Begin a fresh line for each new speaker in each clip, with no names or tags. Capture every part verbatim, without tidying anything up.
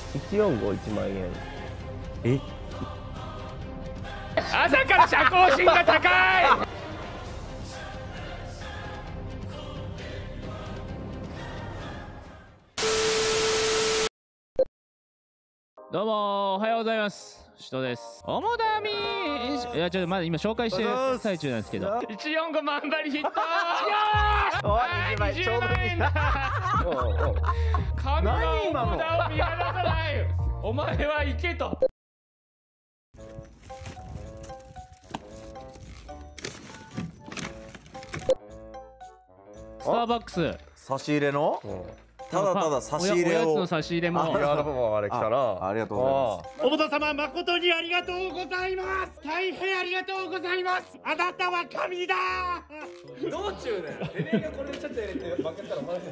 いちよんごいちまんえん。
え、
朝から社交心が高い。どうもおはようございます。しとです。おもだみー、いやちょっとまだ今紹介してる最中なんですけど、いちよんご万張ヒット。
おい、にじゅうまんちょうどいいな。
神のおもだを見放さない。お前は行けと。スターバックス
差し入れのただただ差し入れを、
おやつの差し入れも
いや、もうあれ来たな。
ありがとうございます。
おもだ様、誠にありがとうございます。大変ありがとうございます。あなたは神だ。
道中でてめえがこれちょっと入れて負けたらマジ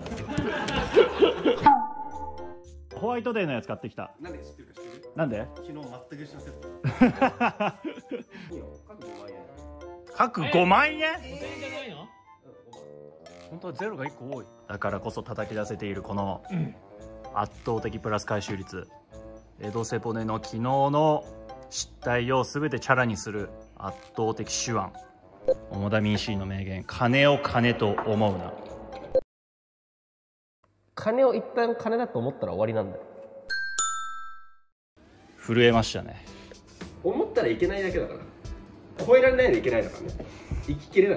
で
ホワイトデーのやつ買ってきた。
なんで知ってるか知ってる？
なんで？
昨日全く一緒のセット。いいよ、各ごまんえん。
各ごまんえん？本当はゼロがいっこ多い。だからこそ叩き出せているこの圧倒的プラス回収率。江戸セポネの昨日の失態を全てチャラにする圧倒的手腕。オ田民 C の名言、金を金と思うな。
金を一旦金だと思ったら終わりなんだよ。
震えましたね。
思ったらいけないだけだから。超えられないといけないだからね。生ききれない。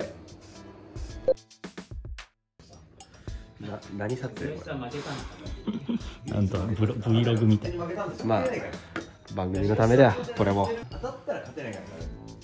な、何撮影これ。
なんと Vlog みたい。
まあ番組のためだよ、これも。
当たったら勝てないからね。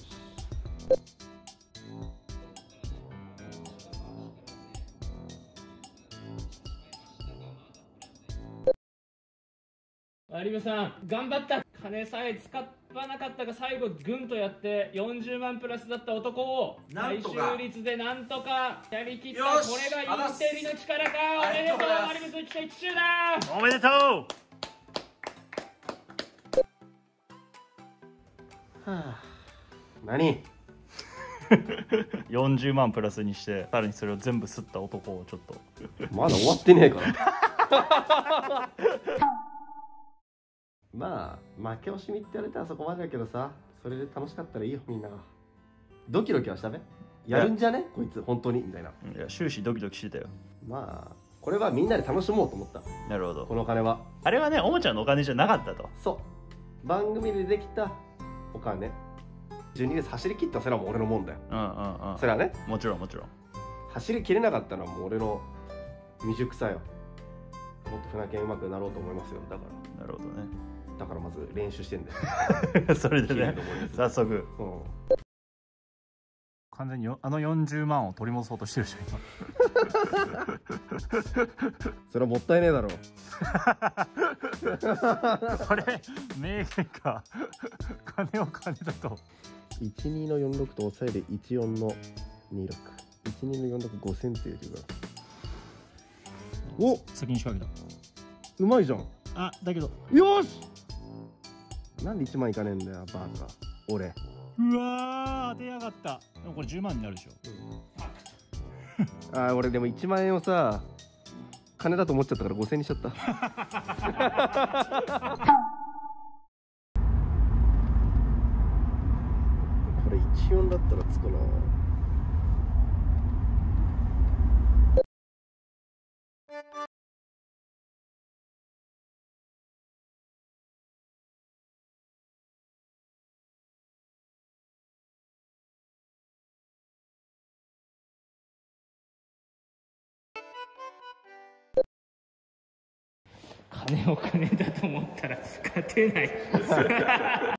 有馬さん頑張った。金さえ使わなかったが最後グンとやってよんじゅうまんプラスだった男を回収率でなんとかやりきった。これがインテリの力か。おめでとう有馬さん、期待中だ。
おめでとう。
はあ、何
よんじゅうまんプラスにしてさらにそれを全部吸った男をちょっと
まだ終わってねえからまあ負け惜しみって言われたらそこまでだけどさ、それで楽しかったらいいよ。みんなドキドキはしたべ。やるんじゃねこいつ本当にみたいな。
いや終始ドキドキしてたよ。
まあこれはみんなで楽しもうと思った。
なるほど。
この金は
あれはね、おもちゃのお金じゃなかったと。
そう番組でできたお金。じゅうにレース走り切ったそれはもう俺のもんだよ。
うんうんうん。
それはね、
もちろんもちろん。
走り切れなかったのはもう俺の未熟さよ。もっと船券うまくなろうと思いますよ。だから
なるほどね。
だからまず練習してんだよ
それでね、早速、
うん、
完全によあのよんじゅうまんを取り戻そうとしてるじゃん今
それはもったいねえだろ
これ名言か金を金だと
いちにのよんろくと抑えでいちよんのにろく、いちにのよんろくごせんって言うてるから。お、
先に仕掛けた。
うまいじゃん。
あ、だけど
よし。なんでいちまんいかねえんだよバカ俺。
うわー当てやがった。でもこれじゅうまんになるでしょ、
うん、あ、俺でもいちまんえんをさ金だと思っちゃったからごせんにしちゃったこれいちよんだったらつくな。
金を金だと思ったら勝てない